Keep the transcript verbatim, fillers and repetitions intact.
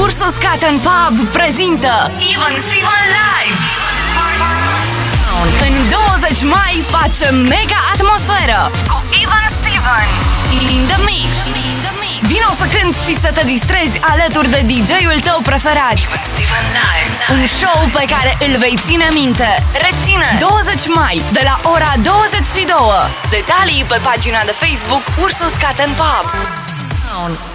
Ursus Cotton Pub prezintă Even Steven Live. În douăzeci mai facem mega atmosferă cu Even Steven in the mix. Vino să cânti și să te distrezi alături de D J-ul tău preferat. Even Steven Live. Un show pe care îl vei ține minte. Reține! douăzeci mai, de la ora douăzeci și două. Detalii pe pagina de Facebook Ursus Cotton Pub.